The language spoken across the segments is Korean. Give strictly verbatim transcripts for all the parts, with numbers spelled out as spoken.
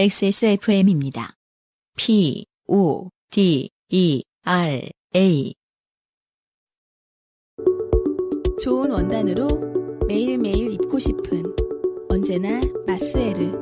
엑스에스에프엠입니다. P, O, D, E, R, A. 좋은 원단으로 매일매일 입고 싶은 언제나 마스에르.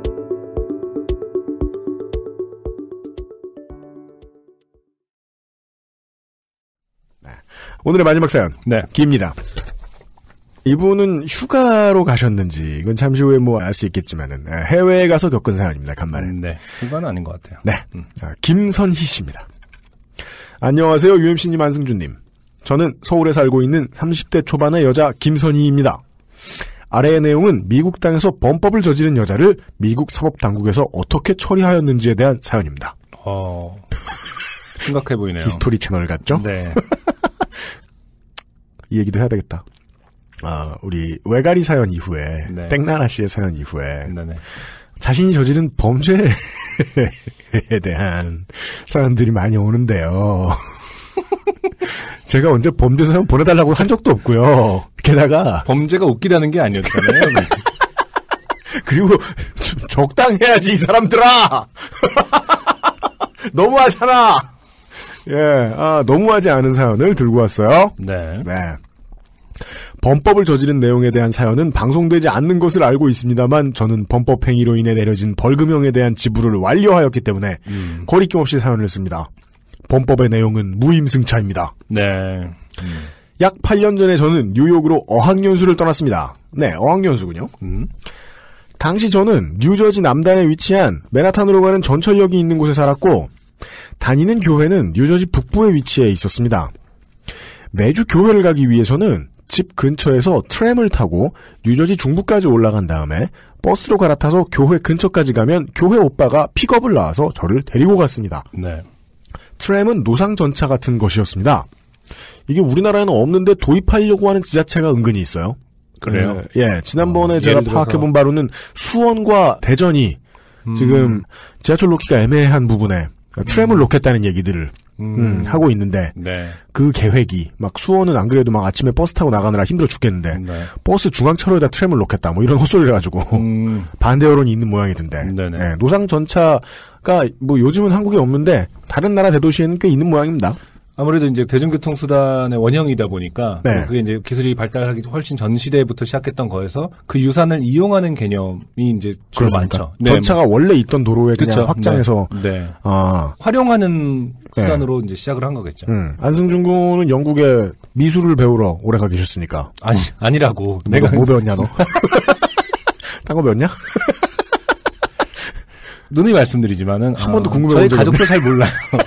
네. 오늘의 마지막 사연. 네. 기입니다. 이분은 휴가로 가셨는지 이건 잠시 후에 뭐 알 수 있겠지만은 해외에 가서 겪은 사연입니다. 간만에. 음, 네. 휴가는 아닌 것 같아요. 네. 음. 아, 김선희 씨입니다. 안녕하세요. 유엠씨님, 안승준님. 저는 서울에 살고 있는 삼십 대 초반의 여자 김선희입니다. 아래의 내용은 미국 땅에서 범법을 저지른 여자를 미국 사법당국에서 어떻게 처리하였는지에 대한 사연입니다. 어, 심각해 보이네요. 히스토리 채널 같죠? 네. 이 얘기도 해야 되겠다. 아, 우리 외가리 사연 이후에 네. 땡나나 씨의 사연 이후에 네네. 자신이 저지른 범죄에 대한 사연들이 많이 오는데요. 제가 언제 범죄 사연 보내달라고 한 적도 없고요. 게다가 범죄가 웃기다는 게 아니었잖아요. 그리고 적당해야지 이 사람들아. 너무하잖아. 예, 아 너무하지 않은 사연을 들고 왔어요. 네. 네. 범법을 저지른 내용에 대한 사연은 방송되지 않는 것을 알고 있습니다만 저는 범법 행위로 인해 내려진 벌금형에 대한 지불을 완료하였기 때문에 음. 거리낌 없이 사연을 씁니다. 범법의 내용은 무임승차입니다. 네. 음. 약 팔 년 전에 저는 뉴욕으로 어학연수를 떠났습니다. 네, 어학연수군요. 음. 당시 저는 뉴저지 남단에 위치한 맨하탄으로 가는 전철역이 있는 곳에 살았고 다니는 교회는 뉴저지 북부에 위치해 있었습니다. 매주 교회를 가기 위해서는 집 근처에서 트램을 타고 뉴저지 중부까지 올라간 다음에 버스로 갈아타서 교회 근처까지 가면 교회 오빠가 픽업을 나와서 저를 데리고 갔습니다. 네. 트램은 노상전차 같은 것이었습니다. 이게 우리나라에는 없는데 도입하려고 하는 지자체가 은근히 있어요. 그래요? 예, 예. 지난번에 어, 제가 들어서... 파악해본 바로는 수원과 대전이 음... 지금 지하철 놓기가 애매한 부분에 트램을 음... 놓겠다는 얘기들을 음... 음, 하고 있는데 네. 그 계획이 막 수원은 안 그래도 막 아침에 버스 타고 나가느라 힘들어 죽겠는데 네. 버스 중앙차로에다 트램을 놓겠다 뭐 이런 헛소리를 해가지고 음... 반대 여론이 있는 모양이던데 예, 노상전차가 뭐 요즘은 한국에 없는데 다른 나라 대도시에는 꽤 있는 모양입니다. 아무래도 이제 대중교통수단의 원형이다 보니까 네. 그게 이제 기술이 발달하기 훨씬 전 시대부터 시작했던 거에서 그 유산을 이용하는 개념이 이제 주로 많죠. 네. 전차가 원래 있던 도로에 그냥 그쵸. 확장해서 네. 네. 아. 활용하는 수단으로 네. 이제 시작을 한 거겠죠. 음. 안승준 군은 영국에 미술을 배우러 오래가 계셨으니까. 아니 아니라고. 내가 뭐 배웠냐 너? 딴 거 배웠냐? 누누이 말씀드리지만은 한 어, 번도 궁금해 저희 가족도 잘 몰라요.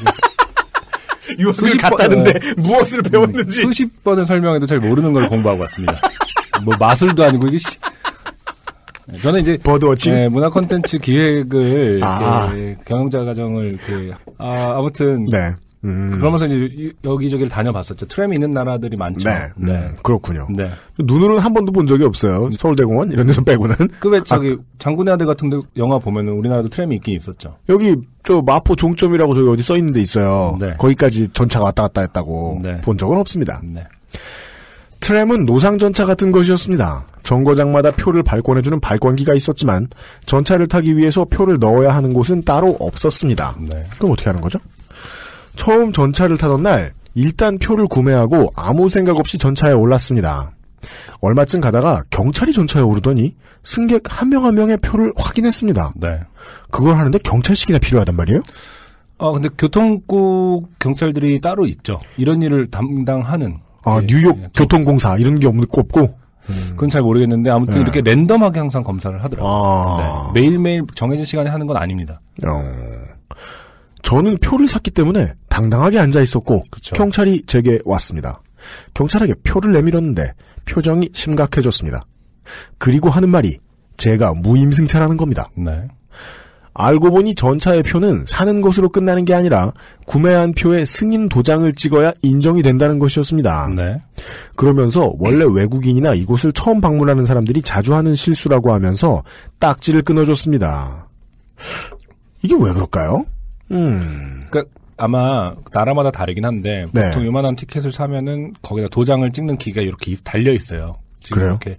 유학을 갔다는데 네. 무엇을 배웠는지 수십 번을 설명해도 잘 모르는 걸 공부하고 왔습니다. 뭐 마술도 아니고 이게 시... 저는 이제 버드워칭 네, 문화 콘텐츠 기획을 아. 이렇게 경영자 과정을 이렇게 아, 아무튼 네. 음. 그러면서 이제 여기저기를 다녀봤었죠. 트램이 있는 나라들이 많죠. 네, 네. 음, 그렇군요. 네. 눈으로는 한 번도 본 적이 없어요. 서울대공원 이런 데서 빼고는. 그 왜 저기 아, 장군의 아들 같은 데 영화 보면은 우리나라도 트램이 있긴 있었죠. 여기 저 마포 종점이라고 저기 어디 써 있는 데 있어요. 네. 거기까지 전차가 왔다 갔다 했다고 네. 본 적은 없습니다. 네. 트램은 노상전차 같은 것이었습니다. 정거장마다 표를 발권해주는 발권기가 있었지만 전차를 타기 위해서 표를 넣어야 하는 곳은 따로 없었습니다. 네. 그럼 어떻게 하는 거죠? 처음 전차를 타던 날 일단 표를 구매하고 아무 생각 없이 전차에 올랐습니다. 얼마쯤 가다가 경찰이 전차에 오르더니 승객 한 명 한 명의 표를 확인했습니다. 네. 그걸 하는데 경찰식이나 필요하단 말이에요? 어, 근데 교통국 경찰들이 따로 있죠. 이런 일을 담당하는. 아, 네. 뉴욕 네. 교통공사 이런 게 없는 꼽고? 음. 그건 잘 모르겠는데 아무튼 네. 이렇게 랜덤하게 항상 검사를 하더라고요. 아. 네. 매일매일 정해진 시간에 하는 건 아닙니다. 어. 저는 표를 샀기 때문에 당당하게 앉아 있었고 그쵸. 경찰이 제게 왔습니다. 경찰에게 표를 내밀었는데 표정이 심각해졌습니다. 그리고 하는 말이 제가 무임승차라는 겁니다. 네. 알고 보니 전차의 표는 사는 것으로 끝나는 게 아니라 구매한 표에 승인 도장을 찍어야 인정이 된다는 것이었습니다. 네. 그러면서 원래 외국인이나 이곳을 처음 방문하는 사람들이 자주 하는 실수라고 하면서 딱지를 끊어줬습니다. 이게 왜 그럴까요? 음. 그러니까 아마 나라마다 다르긴 한데 보통 네. 요만한 티켓을 사면은 거기다 도장을 찍는 기가 이렇게 달려 있어요. 지금 그래요? 이렇게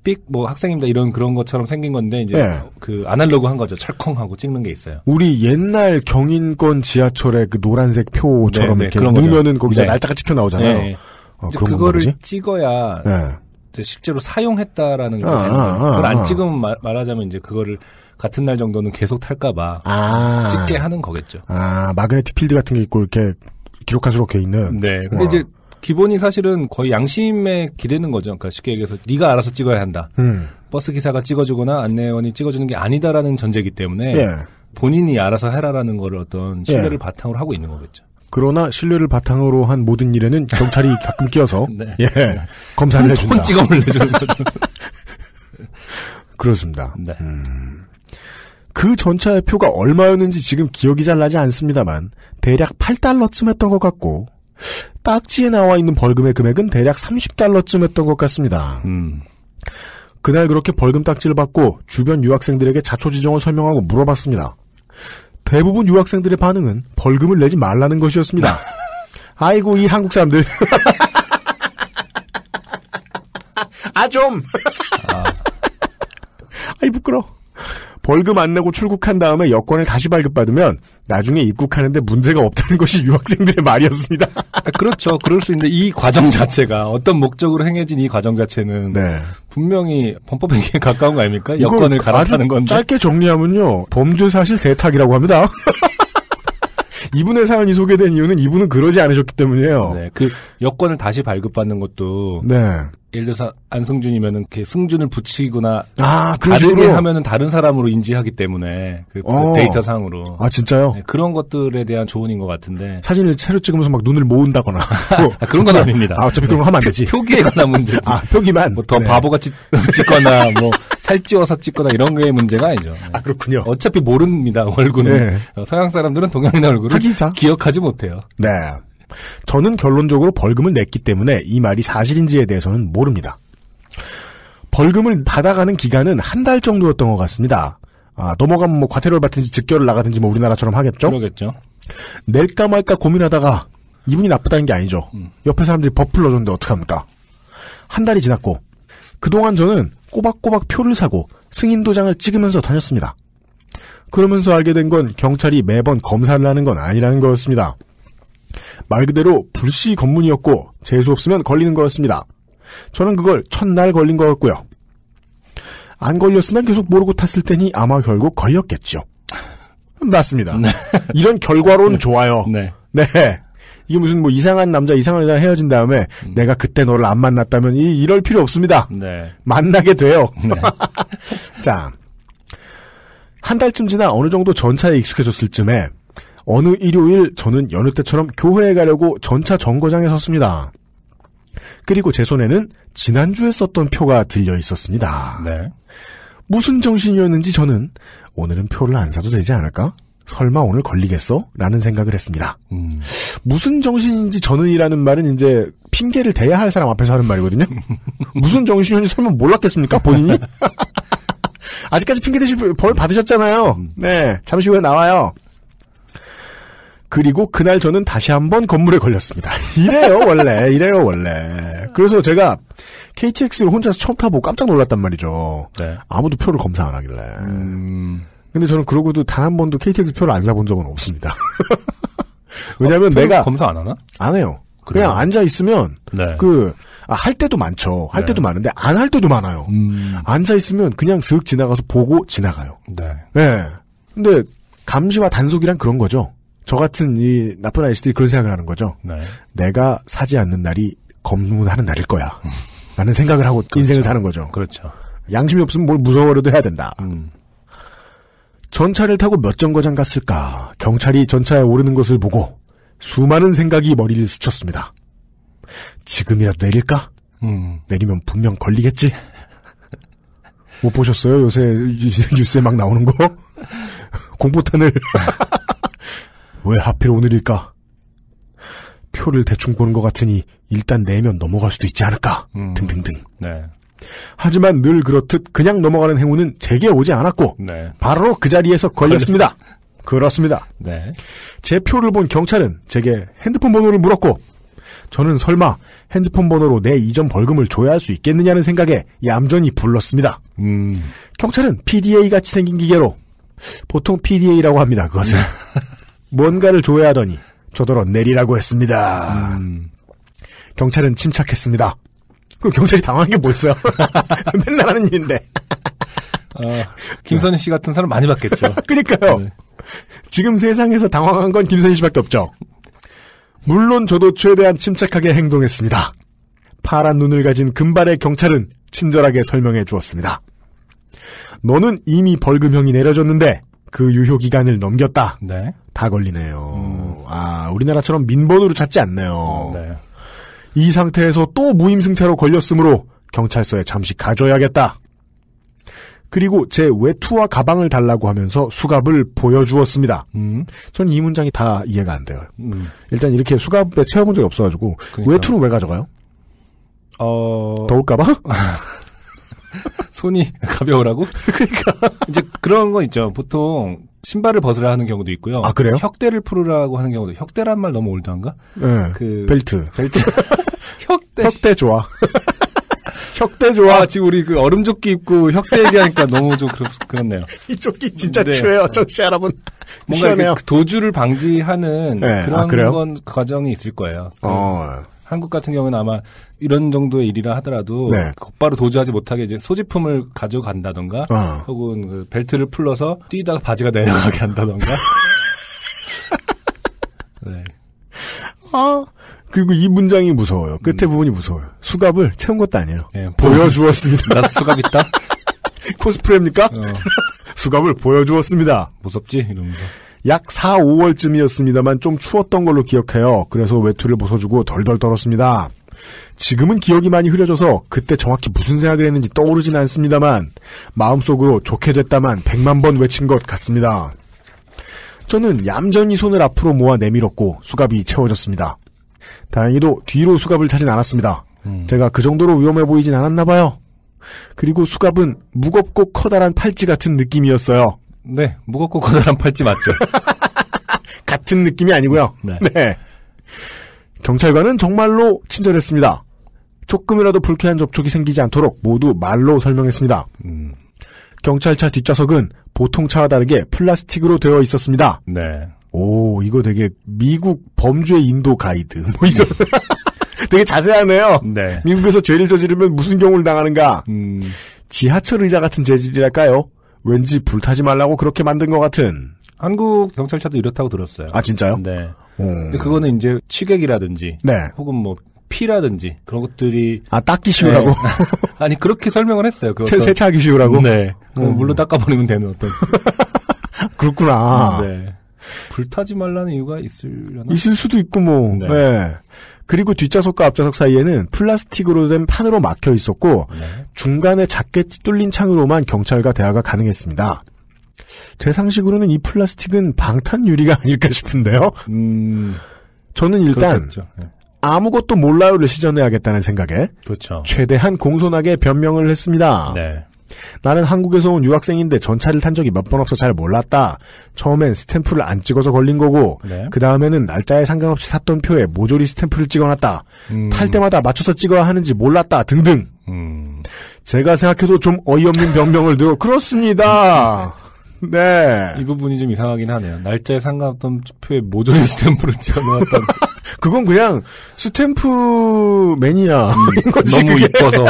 삑 뭐 학생입니다 이런 그런 것처럼 생긴 건데 이제 네. 그 아날로그 한 거죠. 철컹하고 찍는 게 있어요. 우리 옛날 경인권 지하철의 그 노란색 표처럼 네, 네, 이렇게 그런 넣으면은 거기다 네. 날짜가 찍혀 나오잖아요. 네. 어, 이제 그런 그거를 건가 보지? 찍어야 네. 이제 실제로 사용했다라는 게 아, 되는 거예요. 아, 그걸 아, 안 아. 찍으면 말, 말하자면 이제 그거를 같은 날 정도는 계속 탈까봐 아. 찍게 하는 거겠죠. 아, 마그네틱 필드 같은 게 있고 이렇게 기록할 수록 돼 있는. 네. 근데 어. 이제 기본이 사실은 거의 양심에 기대는 거죠. 그러니까 쉽게 얘기해서 네가 알아서 찍어야 한다. 음. 버스 기사가 찍어주거나 안내원이 찍어주는 게 아니다라는 전제이기 때문에 예. 본인이 알아서 해라라는 거를 어떤 신뢰를 예. 바탕으로 하고 있는 거겠죠. 그러나 신뢰를 바탕으로 한 모든 일에는 경찰이 가끔 끼어서 네. 예, 검사를 해준다. 폰 찍어물 내주는 거죠. 그렇습니다. 네. 음. 그 전차의 표가 얼마였는지 지금 기억이 잘 나지 않습니다만 대략 팔 달러쯤 했던 것 같고 딱지에 나와 있는 벌금의 금액은 대략 삼십 달러쯤 했던 것 같습니다. 음. 그날 그렇게 벌금 딱지를 받고 주변 유학생들에게 자초지종을 설명하고 물어봤습니다. 대부분 유학생들의 반응은 벌금을 내지 말라는 것이었습니다. 아이고 이 한국 사람들. 아 좀. 아. 아이 부끄러워. 벌금 안 내고 출국한 다음에 여권을 다시 발급받으면 나중에 입국하는데 문제가 없다는 것이 유학생들의 말이었습니다. 아, 그렇죠. 그럴 수 있는데 이 과정 자체가 어떤 목적으로 행해진 이 과정 자체는 네. 분명히 범법 행위에 가까운 거 아닙니까? 여권을 갈아타는 건데. 짧게 정리하면요. 범죄 사실 세탁이라고 합니다. 이분의 사연이 소개된 이유는 이분은 그러지 않으셨기 때문이에요. 네, 그 여권을 다시 발급받는 것도 네. 예를 들어서 안승준이면은 이렇게 승준을 붙이거나 아, 그 다르게 식으로? 하면은 다른 사람으로 인지하기 때문에 그, 그 어. 데이터 상으로 아, 진짜요? 네, 그런 것들에 대한 조언인 것 같은데 사진을 새로 찍으면서 막 눈을 모은다거나. 아, 그런 건 아닙니다. 아, 어차피 그런 거 하면 안 되지. 표기에 관한 문제지. 아, 표기만. 뭐 더 네. 바보같이 찍거나 뭐 살찌워서 찍거나 이런 게 문제가 아니죠. 네. 아, 그렇군요. 어차피 모릅니다. 얼굴은. 네. 어, 서양 사람들은 동양인 얼굴을 하긴 자. 기억하지 못해요. 네. 저는 결론적으로 벌금을 냈기 때문에 이 말이 사실인지에 대해서는 모릅니다. 벌금을 받아가는 기간은 한 달 정도였던 것 같습니다. 아, 넘어가면 뭐 과태료를 받든지 즉결을 나가든지 뭐 우리나라처럼 하겠죠? 그러겠죠. 낼까 말까 고민하다가 이분이 나쁘다는 게 아니죠. 음. 옆에 사람들이 법 불러줬는데 어떡합니까? 한 달이 지났고 그동안 저는 꼬박꼬박 표를 사고 승인 도장을 찍으면서 다녔습니다. 그러면서 알게 된 건 경찰이 매번 검사를 하는 건 아니라는 거였습니다. 말 그대로 불시 검문이었고 재수 없으면 걸리는 거였습니다. 저는 그걸 첫날 걸린 거였고요. 안 걸렸으면 계속 모르고 탔을 테니 아마 결국 걸렸겠죠. 맞습니다. 네. 이런 결과론 좋아요. 네. 네. 이게 무슨 뭐 이상한 남자, 이상한 여자랑 헤어진 다음에 음. 내가 그때 너를 안 만났다면 이, 이럴 필요 없습니다. 네. 만나게 돼요. 네. 자, 한 달쯤 지나 어느 정도 전차에 익숙해졌을 쯤에 어느 일요일 저는 여느 때처럼 교회에 가려고 전차 정거장에 섰습니다. 그리고 제 손에는 지난주에 썼던 표가 들려 있었습니다. 네. 무슨 정신이었는지 저는 오늘은 표를 안 사도 되지 않을까? 설마 오늘 걸리겠어? 라는 생각을 했습니다. 음. 무슨 정신인지 저는이라는 말은 이제 핑계를 대야 할 사람 앞에서 하는 말이거든요. 무슨 정신이었는지 설마 몰랐겠습니까? 본인이? 아직까지 핑계 대실 벌 받으셨잖아요. 네, 잠시 후에 나와요. 그리고 그날 저는 다시 한번 건물에 걸렸습니다. 이래요 원래. 이래요 원래. 그래서 제가 케이티엑스를 혼자서 처음 타보고 깜짝 놀랐단 말이죠. 네. 아무도 표를 검사 안 하길래. 음. 근데 저는 그러고도 단 한 번도 케이티엑스 표를 안 사본 적은 없습니다. 왜냐하면 어, 내가 검사 안 하나? 안 해요. 그래요? 그냥 앉아 있으면 네. 그 아, 할 때도 많죠. 할 네. 때도 많은데 안 할 때도 많아요. 음. 앉아 있으면 그냥 슥 지나가서 보고 지나가요. 네. 네. 근데 감시와 단속이란 그런 거죠. 저 같은 이 나쁜 아저씨들이 그런 생각을 하는 거죠. 네. 내가 사지 않는 날이 검문하는 날일 거야. 라는 생각을 하고 그렇죠. 인생을 사는 거죠. 그렇죠. 양심이 없으면 뭘 무서워라도 해야 된다. 음. 전차를 타고 몇 정거장 갔을까. 경찰이 전차에 오르는 것을 보고 수많은 생각이 머리를 스쳤습니다. 지금이라도 내릴까? 음. 내리면 분명 걸리겠지? 못 보셨어요? 요새 뉴스에 막 나오는 거? 공포탄을. 왜 하필 오늘일까? 표를 대충 보는 것 같으니 일단 내면 넘어갈 수도 있지 않을까? 음. 등등등. 네. 하지만 늘 그렇듯 그냥 넘어가는 행운은 제게 오지 않았고 네. 바로 그 자리에서 걸렸습니다. 그렇습니다. 네. 제 표를 본 경찰은 제게 핸드폰 번호를 물었고 저는 설마 핸드폰 번호로 내 이전 벌금을 줘야 할 수 있겠느냐는 생각에 얌전히 불렀습니다. 음. 경찰은 피디에이같이 생긴 기계로 보통 피디에이라고 합니다. 그것을. 뭔가를 줘야 하더니 저더러 내리라고 했습니다. 음. 경찰은 침착했습니다. 그 경찰이 당황한 게 뭐였어요? 맨날 하는 일인데. 어, 김선희 씨 같은 사람 많이 봤겠죠. 그러니까요. 네. 지금 세상에서 당황한 건 김선희 씨밖에 없죠. 물론 저도 최대한 침착하게 행동했습니다. 파란 눈을 가진 금발의 경찰은 친절하게 설명해 주었습니다. 너는 이미 벌금형이 내려졌는데 그 유효기간을 넘겼다. 네. 다 걸리네요. 음. 아, 우리나라처럼 민번으로 찾지 않네요. 네. 이 상태에서 또 무임승차로 걸렸으므로 경찰서에 잠시 가줘야겠다. 그리고 제 외투와 가방을 달라고 하면서 수갑을 보여주었습니다. 음. 전 이 문장이 다 이해가 안 돼요. 음. 일단 이렇게 수갑에 채워본 적이 없어가지고 그러니까. 외투는 왜 가져가요? 어... 더울까봐? 손이 가벼우라고? 그러니까 이제 그런 거 있죠. 보통 신발을 벗으라 하는 경우도 있고요. 아, 그래요? 혁대를 풀으라고 하는 경우도. 혁대란 말 너무 올드한가? 네. 그 벨트. 벨트. 혁대. 혁대 좋아. 혁대 좋아. 아, 지금 우리 그 얼음조끼 입고 혁대 얘기하니까 너무 좀 그렇, 그렇네요. 이 조끼 진짜 네. 추해요, 정씨 여러분. 뭔가 이렇게 도주를 방지하는 네. 그런 아, 그래요? 건 과정이 있을 거예요. 어. 한국 같은 경우는 아마 이런 정도의 일이라 하더라도 네. 곧바로 도주하지 못하게 이제 소지품을 가져간다던가 어. 혹은 그 벨트를 풀러서 뛰다가 바지가 내려가게 한다던가. 네. 아. 그리고 이 문장이 무서워요. 끝에 음. 부분이 무서워요. 수갑을 채운 것도 아니에요. 네, 보여주었습니다. 나 수갑 있다? 코스프레입니까? 어. 수갑을 보여주었습니다. 무섭지? 이러면서. 약 사, 오월쯤이었습니다만 좀 추웠던 걸로 기억해요. 그래서 외투를 벗어주고 덜덜 떨었습니다. 지금은 기억이 많이 흐려져서 그때 정확히 무슨 생각을 했는지 떠오르진 않습니다만 마음속으로 좋게 됐다만 백만 번 외친 것 같습니다. 저는 얌전히 손을 앞으로 모아 내밀었고 수갑이 채워졌습니다. 다행히도 뒤로 수갑을 차진 않았습니다. 음. 제가 그 정도로 위험해 보이진 않았나 봐요. 그리고 수갑은 무겁고 커다란 팔찌 같은 느낌이었어요. 네, 무겁고 커다란 팔찌 맞죠? 같은 느낌이 아니고요. 네. 네. 경찰관은 정말로 친절했습니다. 조금이라도 불쾌한 접촉이 생기지 않도록 모두 말로 설명했습니다. 음. 경찰차 뒷좌석은 보통 차와 다르게 플라스틱으로 되어 있었습니다. 네. 오, 이거 되게 미국 범죄 인도 가이드. 뭐 이거 되게 자세하네요. 네. 미국에서 죄를 저지르면 무슨 경우를 당하는가. 음. 지하철 의자 같은 재질이랄까요? 왠지 불타지 말라고 그렇게 만든 것 같은. 한국 경찰차도 이렇다고 들었어요. 아, 진짜요? 네. 오. 근데 그거는 이제 취객이라든지. 네. 혹은 뭐 피라든지 그런 것들이. 아, 닦기 쉬우라고? 네. 아니, 그렇게 설명을 했어요. 세, 세차하기 쉬우라고? 네. 그럼 물로 닦아버리면 되는 어떤. 그렇구나. 네. 불타지 말라는 이유가 있으려나? 있을 수도 있고 뭐. 네. 네. 그리고 뒷좌석과 앞좌석 사이에는 플라스틱으로 된 판으로 막혀 있었고 네. 중간에 작게 뚫린 창으로만 경찰과 대화가 가능했습니다. 제 상식으로는 이 플라스틱은 방탄 유리가 아닐까 싶은데요. 음, 저는 일단 네. 아무것도 몰라요를 시전해야겠다는 생각에 그렇죠. 최대한 공손하게 변명을 했습니다. 네. 나는 한국에서 온 유학생인데 전차를 탄 적이 몇 번 없어 잘 몰랐다. 처음엔 스탬프를 안 찍어서 걸린 거고 네. 그 다음에는 날짜에 상관없이 샀던 표에 모조리 스탬프를 찍어놨다. 음. 탈 때마다 맞춰서 찍어야 하는지 몰랐다 등등. 음. 제가 생각해도 좀 어이없는 변명을 들어 그렇습니다. 네. 이 부분이 좀 이상하긴 하네요. 날짜에 상관없던 표에 모조리 스탬프를 찍어놓았다. 그건 그냥 스탬프 매니아인 음, 거지. 너무 그게. 이뻐서.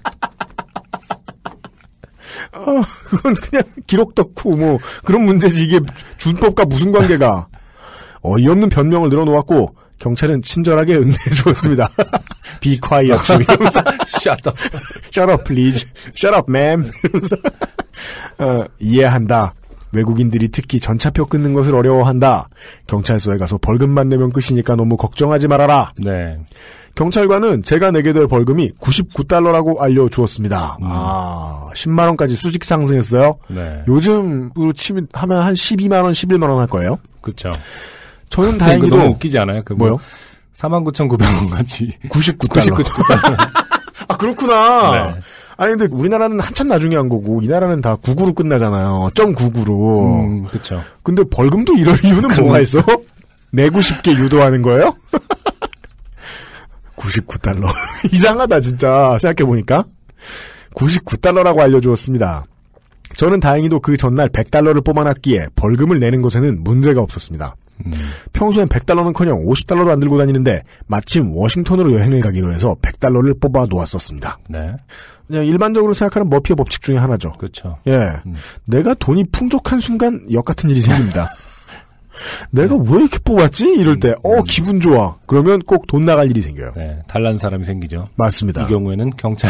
어, 그건 그냥 기록 덕후 뭐 그런 문제지. 이게 준법과 무슨 관계가. 어이없는 변명을 늘어놓았고 경찰은 친절하게 응대해 주었습니다. Be quiet. 이러면서 Shut up. Shut up please. Shut up ma'am. 이러면서 어, 이해한다. 외국인들이 특히 전차표 끊는 것을 어려워한다. 경찰서에 가서 벌금만 내면 끝이니까 너무 걱정하지 말아라. 네. 경찰관은 제가 내게 될 벌금이 구십구 달러라고 알려주었습니다. 음. 아, 십만 원까지 수직 상승했어요. 네. 요즘으로 치면 하면 한 십이만 원, 십일만 원 할 거예요. 그렇죠. 저는 다행히도 너무 웃기지 않아요? 그 뭐요? 사만 구천구백 원 같이 구십구 달러. 구십구 달러. 아, 그렇구나. 네. 아니, 근데 우리나라는 한참 나중에 한 거고, 이 나라는 다 구구로 끝나잖아요. 점 구구로. 음, 그쵸. 근데 벌금도 이럴 이유는 뭐가 있어? 내고 싶게 유도하는 거예요? 구십구 달러. 이상하다 진짜 생각해보니까. 구십구 달러라고 알려주었습니다. 저는 다행히도 그 전날 백 달러를 뽑아놨기에 벌금을 내는 것에는 문제가 없었습니다. 음. 평소엔 백 달러는커녕 오십 달러도 안 들고 다니는데 마침 워싱턴으로 여행을 가기로 해서 백 달러를 뽑아 놓았었습니다. 네. 그냥 일반적으로 생각하는 머피의 법칙 중에 하나죠. 그렇죠. 예, 음. 내가 돈이 풍족한 순간 역 같은 일이 생깁니다. 내가 왜 이렇게 뽑았지? 이럴 때, 어, 음. 기분 좋아. 그러면 꼭 돈 나갈 일이 생겨요. 네, 달란 사람이 생기죠. 맞습니다. 이 경우에는 경찰.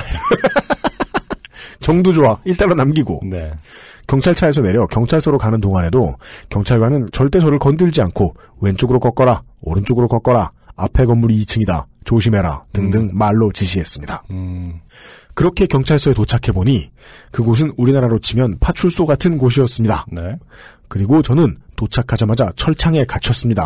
정도 좋아. 일 달러 남기고. 네. 경찰차에서 내려 경찰서로 가는 동안에도 경찰관은 절대 저를 건들지 않고 왼쪽으로 꺾어라, 오른쪽으로 꺾어라, 앞에 건물이 이 층이다, 조심해라 등등 음. 말로 지시했습니다. 음. 그렇게 경찰서에 도착해보니 그곳은 우리나라로 치면 파출소 같은 곳이었습니다. 네. 그리고 저는 도착하자마자 철창에 갇혔습니다.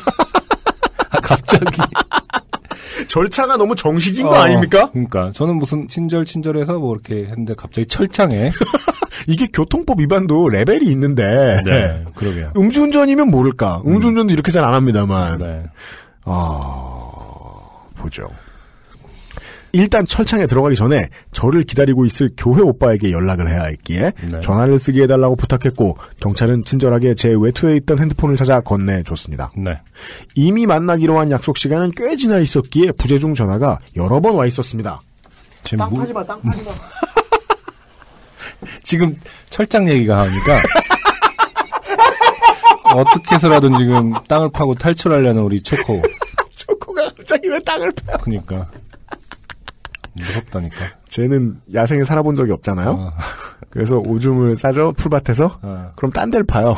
갑자기. 절차가 너무 정식인 거 어, 아닙니까? 그러니까 저는 무슨 친절 친절해서 뭐 이렇게 했는데 갑자기 철창에 이게 교통법 위반도 레벨이 있는데 네, 그러게요. 음주운전이면 모를까. 음주운전도 음. 이렇게 잘 안 합니다만. 네. 아 보죠. 일단 철창에 들어가기 전에 저를 기다리고 있을 교회 오빠에게 연락을 해야 했기에 네. 전화를 쓰게 해달라고 부탁했고 경찰은 친절하게 제 외투에 있던 핸드폰을 찾아 건네줬습니다. 네. 이미 만나기로 한 약속 시간은 꽤 지나 있었기에 부재중 전화가 여러 번 와 있었습니다. 땅 뭐... 파지 마, 땅 파지 마. 지금 철장 얘기가 하니까 어떻게 해서라든 지금 땅을 파고 탈출하려는 우리 초코. 초코가 갑자기 왜 땅을 파? 그러니까. 무섭다니까. 쟤는 야생에 살아본 적이 없잖아요. 어. 그래서 오줌을 싸죠 풀밭에서. 어. 그럼 딴 데를 파요.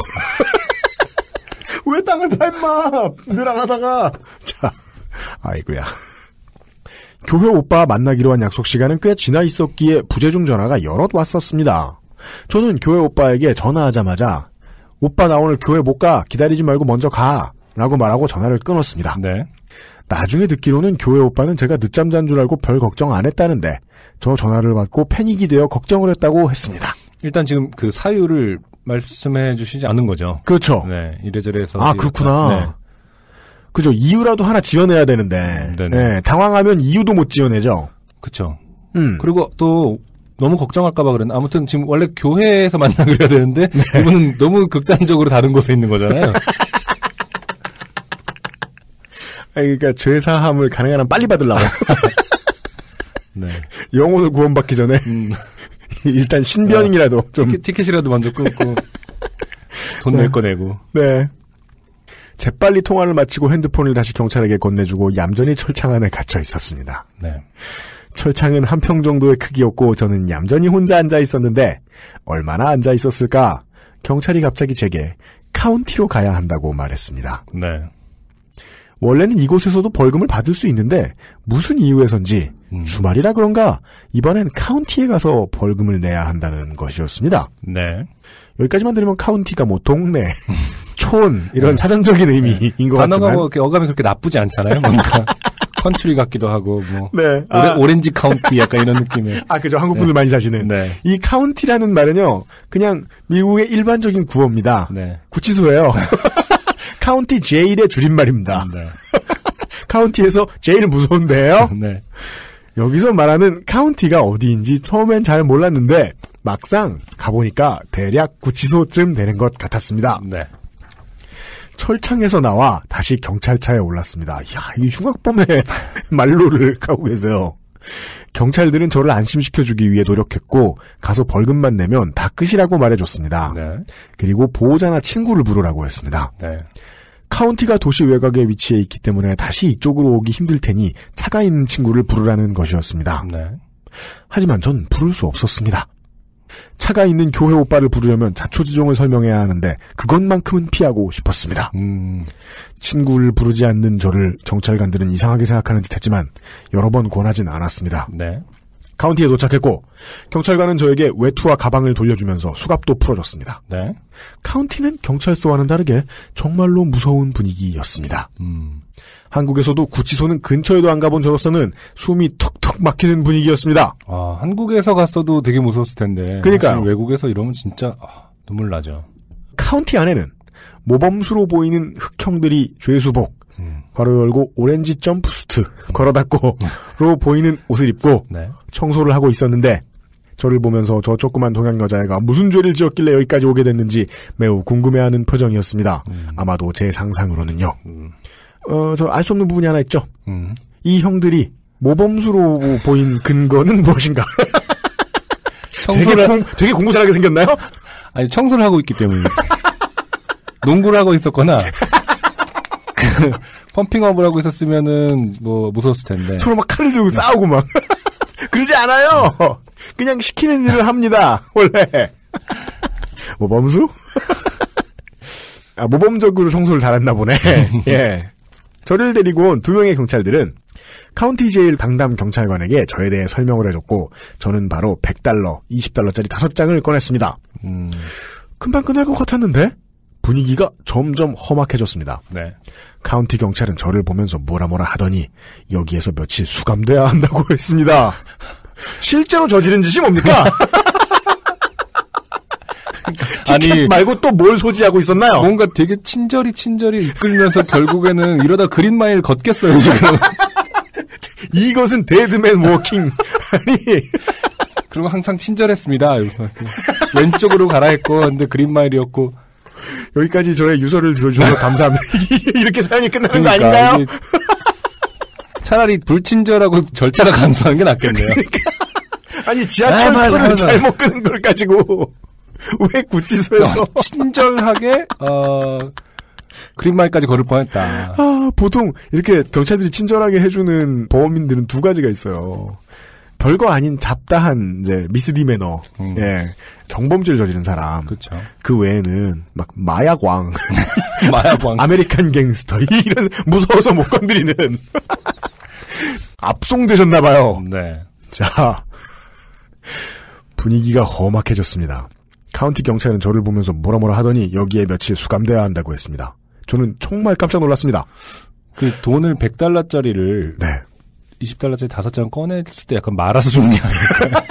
왜 땅을 파 임마. 늘 안 하다가. 자, 아이고야. 교회 오빠 만나기로 한 약속 시간은 꽤 지나 있었기에 부재중 전화가 여럿 왔었습니다. 저는 교회 오빠에게 전화하자마자 오빠 나 오늘 교회 못 가. 기다리지 말고 먼저 가. 라고 말하고 전화를 끊었습니다. 네. 나중에 듣기로는 교회 오빠는 제가 늦잠 잔 줄 알고 별 걱정 안 했다는데 저 전화를 받고 패닉이 되어 걱정을 했다고 했습니다. 일단 지금 그 사유를 말씀해 주시지 않은 거죠. 그렇죠. 네, 이래저래 해서. 아, 그렇구나. 네. 그죠. 이유라도 하나 지어내야 되는데. 네, 당황하면 이유도 못 지어내죠. 그렇죠. 음. 그리고 또 너무 걱정할까봐 그랬나. 아무튼 지금 원래 교회에서 만나기로 해야 되는데 네. 이분은 너무 극단적으로 다른 곳에 있는 거잖아요. 그러니까 죄사함을 가능한 한 빨리 받으려고. 네. 영혼을 구원받기 전에 음. 일단 신변이라도 어, 좀 티켓, 티켓이라도 먼저 끊고 돈 낼 거 내고. 네. 재빨리 통화를 마치고 핸드폰을 다시 경찰에게 건네주고 얌전히 철창 안에 갇혀 있었습니다. 네. 철창은 한 평 정도의 크기였고 저는 얌전히 혼자 앉아 있었는데 얼마나 앉아 있었을까? 경찰이 갑자기 제게 카운티로 가야 한다고 말했습니다. 네. 원래는 이곳에서도 벌금을 받을 수 있는데 무슨 이유에선지 음. 주말이라 그런가 이번엔 카운티에 가서 벌금을 내야 한다는 것이었습니다. 네. 여기까지만 들으면 카운티가 뭐 동네, 촌 이런 네. 사전적인 의미인 네. 것 같지만 단어가 뭐 어감이 그렇게 나쁘지 않잖아요. 뭔가 컨트리 같기도 하고 뭐 네. 오레, 아. 오렌지 카운티 약간 이런 느낌의. 아 그죠. 한국 분들 네. 많이 사시는. 네. 이 카운티라는 말은요. 그냥 미국의 일반적인 구어입니다. 네. 구치소예요. 카운티 제일의 줄임말입니다. 네. 카운티에서 제일 무서운데요. 네. 여기서 말하는 카운티가 어디인지 처음엔 잘 몰랐는데 막상 가보니까 대략 구치소쯤 되는 것 같았습니다. 네. 철창에서 나와 다시 경찰차에 올랐습니다. 이야, 이 흉악범의 말로를 가고 계세요. 경찰들은 저를 안심시켜주기 위해 노력했고 가서 벌금만 내면 다 끝이라고 말해줬습니다. 네. 그리고 보호자나 친구를 부르라고 했습니다. 네. 카운티가 도시 외곽에 위치해 있기 때문에 다시 이쪽으로 오기 힘들 테니 차가 있는 친구를 부르라는 것이었습니다. 네. 하지만 전 부를 수 없었습니다. 차가 있는 교회 오빠를 부르려면 자초지종을 설명해야 하는데 그것만큼은 피하고 싶었습니다. 음. 친구를 부르지 않는 저를 경찰관들은 이상하게 생각하는 듯했지만 여러 번 권하진 않았습니다. 네. 카운티에 도착했고 경찰관은 저에게 외투와 가방을 돌려주면서 수갑도 풀어줬습니다. 네. 카운티는 경찰서와는 다르게 정말로 무서운 분위기였습니다. 음. 한국에서도 구치소는 근처에도 안 가본 저로서는 숨이 턱턱 막히는 분위기였습니다. 아, 한국에서 갔어도 되게 무서웠을 텐데. 그러니까요. 외국에서 이러면 진짜 아, 눈물 나죠. 카운티 안에는 모범수로 보이는 흑형들이 죄수복, 음. 괄호 열고 오렌지 점프수트, 음. 걸어 닫고로 보이는 옷을 입고 네. 청소를 하고 있었는데 저를 보면서 저 조그만 동양 여자애가 무슨 죄를 지었길래 여기까지 오게 됐는지 매우 궁금해하는 표정이었습니다. 음. 아마도 제 상상으로는요. 음. 어, 저 알 수 없는 부분이 하나 있죠. 음. 이 형들이 모범수로 보인 근거는 무엇인가? 되게, 하... 공, 되게 공부 잘하게 생겼나요? 아니, 청소를 하고 있기 때문에. 농구를 하고 있었거나, 그, 펌핑업을 하고 있었으면은, 뭐, 무서웠을 텐데. 서로 막 칼을 들고 싸우고 막. 그러지 않아요! 그냥 시키는 일을 합니다, 원래. 모범수? 아, 모범적으로 청소를 잘했나 보네. 예. 저를 데리고 온 두 명의 경찰들은 카운티 제일 당담 경찰관에게 저에 대해 설명을 해줬고 저는 바로 백 달러, 이십 달러짜리 다섯 장을 꺼냈습니다. 음. 금방 끝날 것 같았는데 분위기가 점점 험악해졌습니다. 네. 카운티 경찰은 저를 보면서 뭐라 뭐라 하더니 여기에서 며칠 수감돼야 한다고 했습니다. 실제로 저지른 짓이 뭡니까? 아니 말고 또 뭘 소지하고 있었나요? 뭔가 되게 친절히 친절히 이끌면서 결국에는 이러다 그린마일 걷겠어요 지금. 이것은 데드맨 워킹. 아니 그리고 항상 친절했습니다. 왼쪽으로 가라 했고 근데 그린마일이었고 여기까지 저의 유서를 들어주셔서 감사합니다. 이렇게 사연이 끝나는 그러니까, 거 아닌가요? 차라리 불친절하고 절차가 간소한 게 낫겠네요. 그러니까. 아니 지하철 아, 표를 잘못 끄는 걸 가지고 왜 구치소에서 친절하게 어 그린마일까지 걸을 뻔했다. 아 보통 이렇게 경찰들이 친절하게 해주는 범인들은 두 가지가 있어요. 별거 아닌 잡다한 이제 미스디 매너, 음. 예 경범죄를 저지른 사람. 그렇죠. 그 외에는 막 마약왕, 마약왕, 아메리칸 갱스터 이런 무서워서 못 건드리는 압송되셨나봐요. 네. 자 분위기가 험악해졌습니다. 카운티 경찰은 저를 보면서 뭐라 뭐라 하더니 여기에 며칠 수감돼야 한다고 했습니다. 저는 정말 깜짝 놀랐습니다. 그 돈을 백 달러짜리를 네. 이십 달러짜리 다섯 장 꺼냈을 때 약간 말아서 준 게 아닐까요?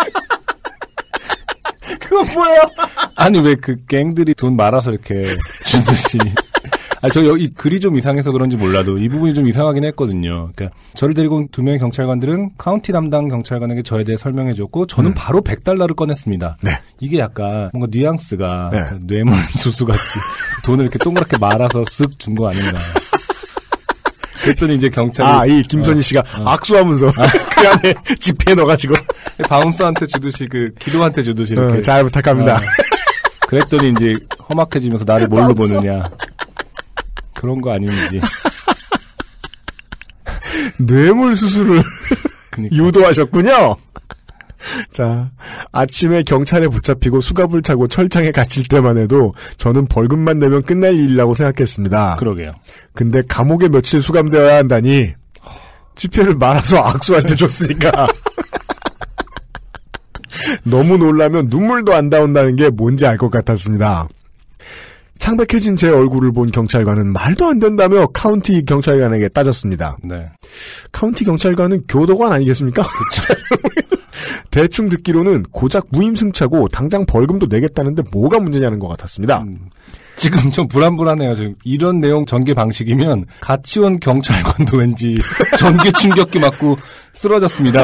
그건 뭐예요? 아니 왜 그 갱들이 돈 말아서 이렇게 주듯이. 아니 저 여기 글이 좀 이상해서 그런지 몰라도 이 부분이 좀 이상하긴 했거든요. 그러니까 저를 데리고 온 두 명의 경찰관들은 카운티 담당 경찰관에게 저에 대해 설명해줬고 저는 음. 바로 백 달러를 꺼냈습니다. 네. 이게 약간 뭔가 뉘앙스가 네. 뇌물 수수같이 돈을 이렇게 동그랗게 말아서 쓱 준 거 아닌가. 그랬더니 이제 경찰이 아, 이 김선희 씨가 어, 어. 악수하면서 아. 그 안에 지폐 넣어가지고 바운서한테 주듯이 그 기도한테 주듯이 이렇게 어, 잘 부탁합니다. 어. 그랬더니 이제 험악해지면서 나를 뭘로 보느냐. 그런 거 아닌지. 뇌물 수수를 그러니까. 유도하셨군요. 자, 아침에 경찰에 붙잡히고 수갑을 차고 철창에 갇힐 때만 해도 저는 벌금만 내면 끝날 일이라고 생각했습니다. 그러게요. 근데 감옥에 며칠 수감되어야 한다니 지폐를 말아서 악수한테 줬으니까 너무 놀라면 눈물도 안 나온다는 게 뭔지 알 것 같았습니다. 창백해진 제 얼굴을 본 경찰관은 말도 안 된다며 카운티 경찰관에게 따졌습니다. 네. 카운티 경찰관은 교도관 아니겠습니까? 대충 듣기로는 고작 무임승차고 당장 벌금도 내겠다는데 뭐가 문제냐는 것 같았습니다. 음, 지금 좀 불안불안해요. 지금 이런 내용 전개 방식이면 같이 온 경찰관도 왠지 전개 충격기 맞고 쓰러졌습니다.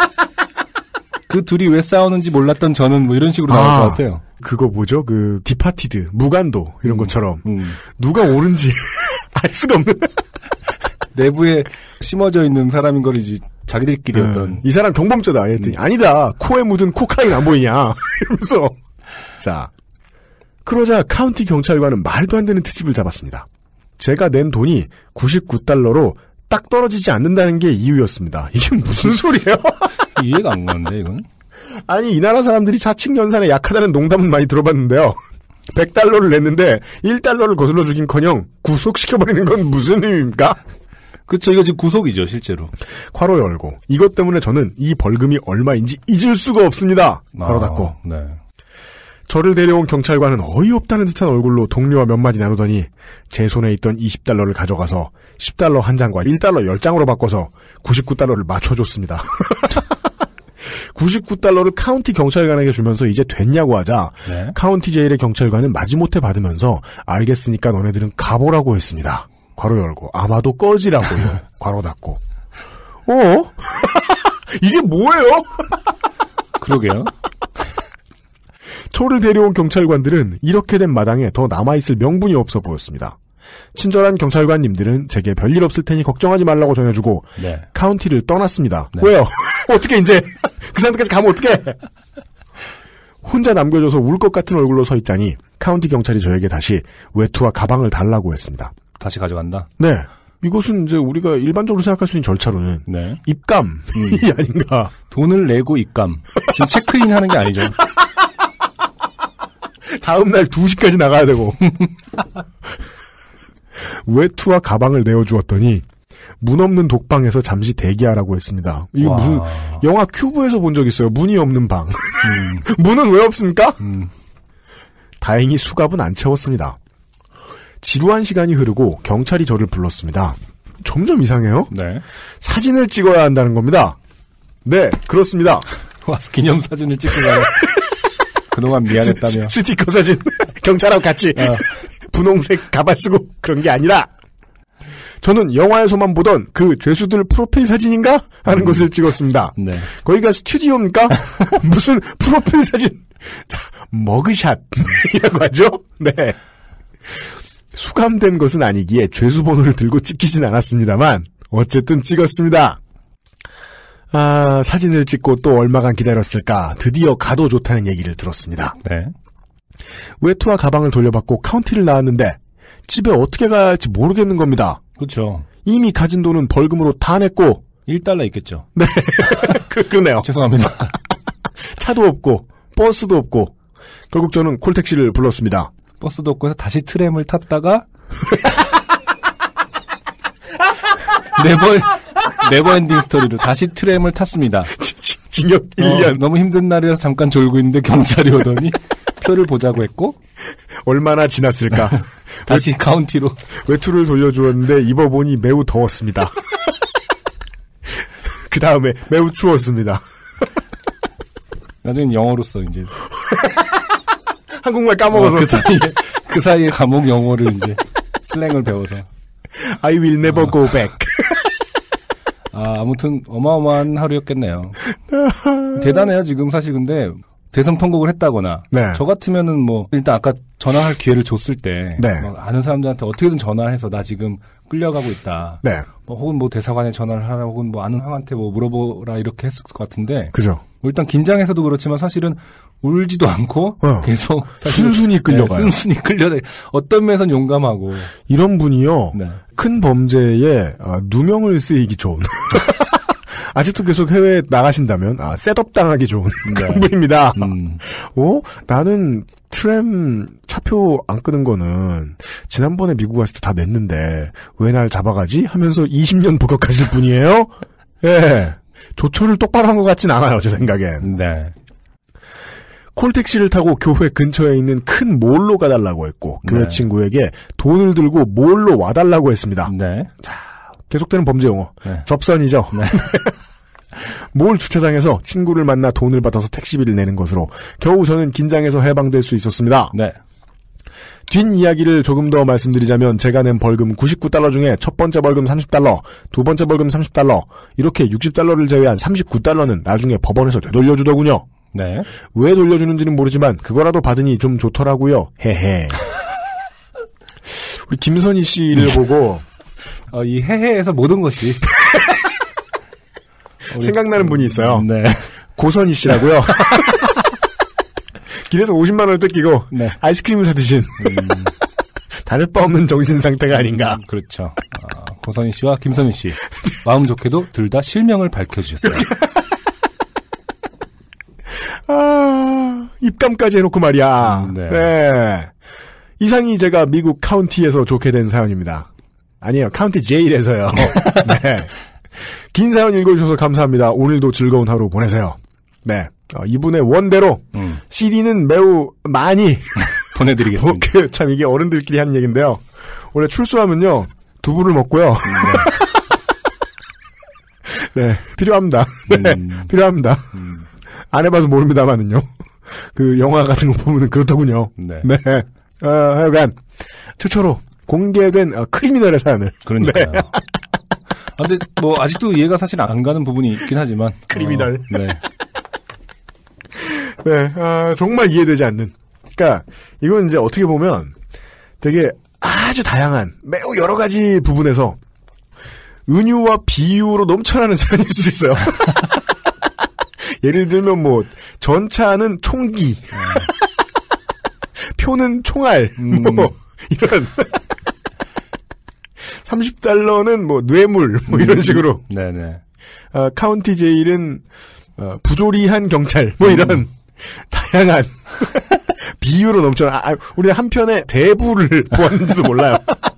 그 둘이 왜 싸우는지 몰랐던 저는 뭐 이런 식으로 나올 아, 것 같아요. 그거 뭐죠? 그 디파티드, 무간도 이런 음, 것처럼 음. 누가 옳은지 알 수가 없는 내부에 심어져 있는 사람인 거리지 자기들끼리 음, 어떤 이 사람 경범죄다. 했더니 음. 아니다. 코에 묻은 코카인 안 보이냐 이러면서 자 그러자 카운티 경찰관은 말도 안 되는 트집을 잡았습니다. 제가 낸 돈이 구십구 달러로 딱 떨어지지 않는다는 게 이유였습니다. 이게 무슨 소리예요? 이해가 안 가는데 이건? 아니 이 나라 사람들이 사칙 연산에 약하다는 농담은 많이 들어봤는데요. 백 달러를 냈는데 일 달러를 거슬러 주긴커녕 구속시켜버리는 건 무슨 의미입니까? 그렇죠. 이거 지금 구속이죠 실제로. 괄호 열고 이것 때문에 저는 이 벌금이 얼마인지 잊을 수가 없습니다. 괄호 닫고. 아, 네. 저를 데려온 경찰관은 어이없다는 듯한 얼굴로 동료와 몇 마디 나누더니 제 손에 있던 이십 달러를 가져가서 십 달러 한 장과 일 달러 열 장으로 바꿔서 구십구 달러를 맞춰줬습니다. 구십구 달러를 카운티 경찰관에게 주면서 이제 됐냐고 하자 네. 카운티 제일의 경찰관은 마지못해 받으면서 알겠으니까 너네들은 가보라고 했습니다. 괄호 열고 아마도 꺼지라고요. 괄호 닫고. 어? 이게 뭐예요? 그러게요. 초를 데려온 경찰관들은 이렇게 된 마당에 더 남아있을 명분이 없어 보였습니다. 친절한 경찰관님들은 제게 별일 없을 테니 걱정하지 말라고 전해주고 네. 카운티를 떠났습니다. 네. 왜요? 어떻게 이제 그 사람들까지 가면 어떡해? 혼자 남겨져서 울 것 같은 얼굴로 서 있자니 카운티 경찰이 저에게 다시 외투와 가방을 달라고 했습니다. 다시 가져간다? 네. 이것은 이제 우리가 일반적으로 생각할 수 있는 절차로는 네. 입감이 음. 아닌가. 돈을 내고 입감. 지금 체크인 하는 게 아니죠. 다음날 두 시까지 나가야 되고. 외투와 가방을 내어주었더니 문 없는 독방에서 잠시 대기하라고 했습니다. 이게 와. 무슨 영화 큐브에서 본 적 있어요. 문이 없는 방. 음. 문은 왜 없습니까? 음. 다행히 수갑은 안 채웠습니다. 지루한 시간이 흐르고 경찰이 저를 불렀습니다. 점점 이상해요. 네. 사진을 찍어야 한다는 겁니다. 네, 그렇습니다. 와서 기념사진을 찍고 가요. 그동안 미안했다며. 스, 스티커 사진. 경찰하고 같이. 어. 분홍색 가발 쓰고 그런 게 아니라 저는 영화에서만 보던 그 죄수들 프로필 사진인가? 하는 음. 것을 찍었습니다. 네. 거기가 스튜디오입니까? 무슨 프로필 사진. 자, 머그샷이라고 하죠? 네. 수감된 것은 아니기에 죄수 번호를 들고 찍히진 않았습니다만 어쨌든 찍었습니다. 아, 사진을 찍고 또 얼마간 기다렸을까 드디어 가도 좋다는 얘기를 들었습니다. 네. 외투와 가방을 돌려받고 카운티를 나왔는데 집에 어떻게 가야 할지 모르겠는 겁니다. 그렇죠. 이미 가진 돈은 벌금으로 다 냈고 일 달러 있겠죠. 네, 그, 그러네요. 죄송합니다. 차도 없고 버스도 없고 결국 저는 콜택시를 불렀습니다. 버스도 없고 해서 다시 트램을 탔다가 네버 네버엔딩 스토리로 다시 트램을 탔습니다. 징역 일 년. 어, 너무 힘든 날이라서 잠깐 졸고 있는데 경찰이 오더니 표를 보자고 했고 얼마나 지났을까. 다시 카운티로 외투를 돌려주었는데 입어보니 매우 더웠습니다. 그 다음에 매우 추웠습니다. 나중엔 영어로 써 이제 한국말 까먹어서 어, 그 사이에 그 사이에 감옥 영어를 이제 슬랭을 배워서 I will never 어. go back. 아 아무튼 어마어마한 하루였겠네요. 대단해요 지금 사실. 근데 대성 통곡을 했다거나 네. 저 같으면은 뭐 일단 아까 전화할 기회를 줬을 때 네. 뭐 아는 사람들한테 어떻게든 전화해서 나 지금 끌려가고 있다. 네, 뭐 혹은 뭐 대사관에 전화를 하라 혹은 뭐 아는 형한테 뭐 물어보라 이렇게 했을 것 같은데 그죠. 뭐 일단 긴장해서도 그렇지만 사실은 울지도 않고 어. 계속 사실은 순순히 끌려가요. 네, 순순히 끌려. 어떤 면에선 용감하고. 이런 분이요. 네. 큰 범죄에 아, 누명을 쓰이기 좋은. 아직도 계속 해외에 나가신다면 아, 셋업 당하기 좋은 그런 네. 분입니다. 음. 어? 나는 트램 차표 안 끄는 거는 지난번에 미국 갔을 때 다 냈는데 왜 날 잡아가지? 하면서 이십 년 복역하실 분이에요? 예. 조처를 똑바로 한 것 같진 않아요, 제 생각엔. 네. 콜택시를 타고 교회 근처에 있는 큰 몰로 가달라고 했고 교회 네. 친구에게 돈을 들고 몰로 와달라고 했습니다. 네. 계속되는 범죄 용어. 네. 접선이죠. 네. 몰 주차장에서 친구를 만나 돈을 받아서 택시비를 내는 것으로 겨우 저는 긴장해서 해방될 수 있었습니다. 네. 뒷이야기를 조금 더 말씀드리자면 제가 낸 벌금 구십구 달러 중에 첫 번째 벌금 삼십 달러, 두 번째 벌금 삼십 달러, 이렇게 육십 달러를 제외한 삼십구 달러는 나중에 법원에서 되돌려주더군요. 네. 왜 돌려주는지는 모르지만 그거라도 받으니 좀 좋더라고요. 헤헤. 우리 김선희 씨를 보고 어, 이 해해에서 모든 것이 생각나는 분이 있어요. 네. 고선희 씨라고요. 길에서 오십만 원을 뜯기고 네. 아이스크림을 사드신 음. 다를 바 없는 정신 상태가 아닌가. 음, 그렇죠. 아, 고선희 씨와 김선희 씨 마음 좋게도 둘 다 실명을 밝혀주셨어요. 아, 입감까지 해놓고 말이야. 음, 네. 네. 이상이 제가 미국 카운티에서 좋게 된 사연입니다. 아니에요. 카운티 제일에서요. 네. 긴 사연 읽어주셔서 감사합니다. 오늘도 즐거운 하루 보내세요. 네. 어, 이분의 원대로 음. 씨디는 매우 많이 보내드리겠습니다. 그, 참 이게 어른들끼리 하는 얘기인데요. 원래 출소하면요. 두부를 먹고요. 네. 필요합니다. 네. 음. 필요합니다. 음. 안 해봐서 모릅니다만은요. 그 영화 같은 거 보면은 그렇더군요. 네. 네. 어, 하여간 최초로 공개된 어, 크리미널의 사연을. 그러니까요. 네. 아, 근데 뭐 아직도 이해가 사실 안 가는 부분이 있긴 하지만 크리미널. 어, 네. 네. 아, 정말 이해되지 않는. 그러니까 이건 이제 어떻게 보면 되게 아주 다양한 매우 여러 가지 부분에서 은유와 비유로 넘쳐나는 사연일 수 있어요. 예를 들면 뭐 전차는 총기, 표는 총알, 음. 뭐 이런 삼십 달러는 뭐 뇌물 뭐 이런 식으로. 네네. 어, 카운티 제일은 어, 부조리한 경찰 뭐 이런 음. 다양한 비유로 넘쳐나. 아, 우리 한편에 대부를 보았는지도 몰라요.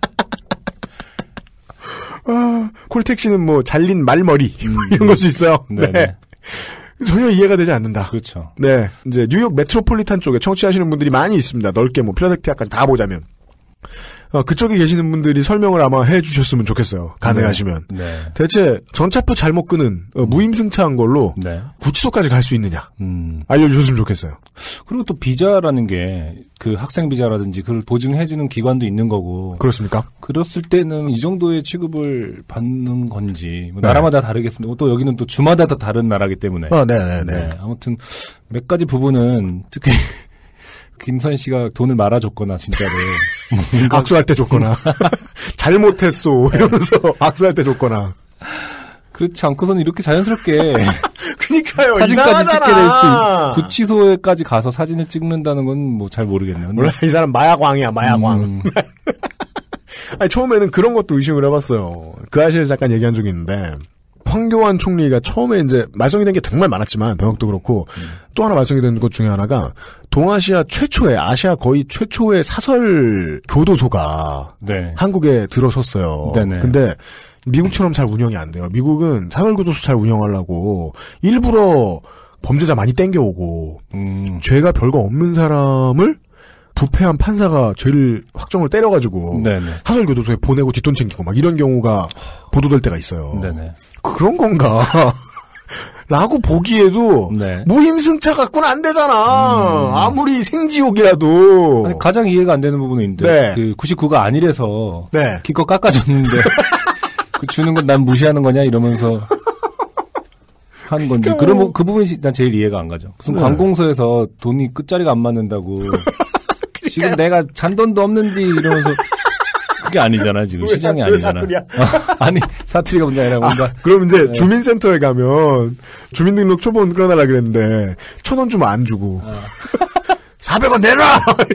아, 콜택시는 뭐 잘린 말머리 음. 이런 걸 수 있어요. 네네. 네. 전혀 이해가 되지 않는다. 그렇죠. 네, 이제 뉴욕 메트로폴리탄 쪽에 청취하시는 분들이 많이 있습니다. 넓게 뭐 필라델피아까지 다 보자면. 어, 그쪽에 계시는 분들이 설명을 아마 해주셨으면 좋겠어요. 가능하시면. 네. 네. 대체 전차표 잘못 끄는 어, 무임승차한 걸로 네. 구치소까지 갈 수 있느냐 음. 알려주셨으면 좋겠어요. 그리고 또 비자라는 게 그 학생 비자라든지 그걸 보증해주는 기관도 있는 거고. 그렇습니까? 그랬을 때는 이 정도의 취급을 받는 건지 뭐 네. 나라마다 다르겠습니다. 또 여기는 또 주마다 다 다른 나라기 때문에. 어, 네네네. 네. 아무튼 몇 가지 부분은 특히 김선 씨가 돈을 말아줬거나 진짜로 악수할 때 줬거나 잘못했소 이러면서 네. 악수할 때 줬거나 그렇지 않고서는 이렇게 자연스럽게 그러니까요. 사진까지 찍게 될 수 구치소에까지 가서 사진을 찍는다는 건 뭐 잘 모르겠네요. 몰라 이 사람 마약왕이야 마약왕. 음. 아니 처음에는 그런 것도 의심을 해봤어요. 그 아실에 잠깐 얘기한 적이 있는데 황교안 총리가 처음에 이제 말썽이 된 게 정말 많았지만 병역도 그렇고 음. 또 하나 말썽이 된 것 중에 하나가 동아시아 최초의 아시아 거의 최초의 사설 교도소가 네. 한국에 들어섰어요. 네네. 근데 미국처럼 잘 운영이 안 돼요. 미국은 사설 교도소 잘 운영하려고 일부러 범죄자 많이 땡겨오고 음. 죄가 별거 없는 사람을 부패한 판사가 죄를 확정을 때려가지고 네네. 사설 교도소에 보내고 뒷돈 챙기고 막 이런 경우가 보도될 때가 있어요. 네네. 그런 건가? 라고 보기에도 네. 무임승차 갖고는 안 되잖아. 음. 아무리 생지옥이라도. 아니, 가장 이해가 안 되는 부분은 있는데 네. 그 구십구가 아니래서 네. 기껏 깎아줬는데 그 주는 건 난 무시하는 거냐 이러면서 하는 건지 그러니까 그런 그 부분이 난 제일 이해가 안 가죠. 무슨 네. 관공서에서 돈이 끝자리가 안 맞는다고 지금 내가 잔돈도 없는데 이러면서 그게 아니잖아 지금 왜, 시장이 왜 아니잖아. 사투리야? 아니 사투리가 문제 아니라 뭔가. 아, 그럼 이제 네. 주민센터에 가면 주민등록 초본 끌어달라 그랬는데 천 원 주면 안 주고 아. 사백 원 내놔.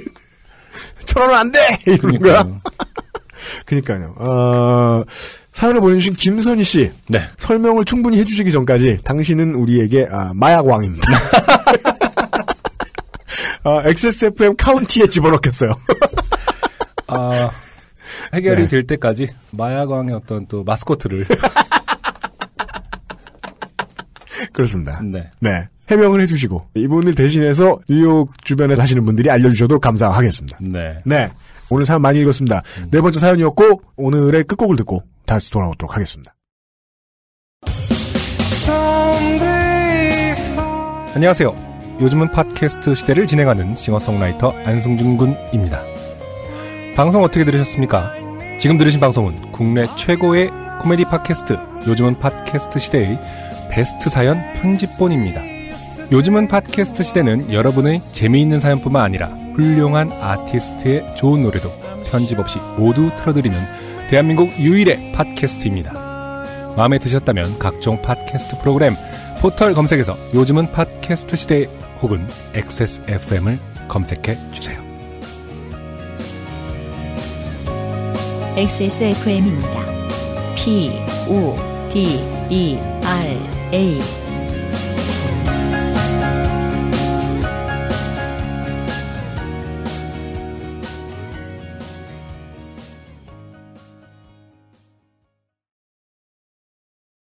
천 원은 안 돼. 이런 거야. 그러니까요. 어, 사연을 보내주신 김선희 씨. 네. 설명을 충분히 해주시기 전까지 당신은 우리에게 아, 마약왕입니다. 아, 엑스에스에프엠 카운티에 집어넣겠어요. 아, 해결이 네. 될 때까지 마약왕의 어떤 또 마스코트를. 그렇습니다. 네. 네. 해명을 해주시고 이분을 대신해서 뉴욕 주변에 사시는 분들이 알려주셔도 감사하겠습니다. 네. 네. 오늘 사연 많이 읽었습니다. 음. 네 번째 사연이었고 오늘의 끝곡을 듣고 다시 돌아오도록 하겠습니다. 안녕하세요. 요즘은 팟캐스트 시대를 진행하는 싱어송라이터 안승준 군입니다. 방송 어떻게 들으셨습니까? 지금 들으신 방송은 국내 최고의 코미디 팟캐스트 요즘은 팟캐스트 시대의 베스트 사연 편집본입니다. 요즘은 팟캐스트 시대는 여러분의 재미있는 사연뿐만 아니라 훌륭한 아티스트의 좋은 노래도 편집 없이 모두 틀어드리는 대한민국 유일의 팟캐스트입니다. 마음에 드셨다면 각종 팟캐스트 프로그램 포털 검색에서 요즘은 팟캐스트 시대 혹은 엑스에스에프엠을 검색해 주세요. 엑스에스에프엠입니다. P, O, D, E, R, A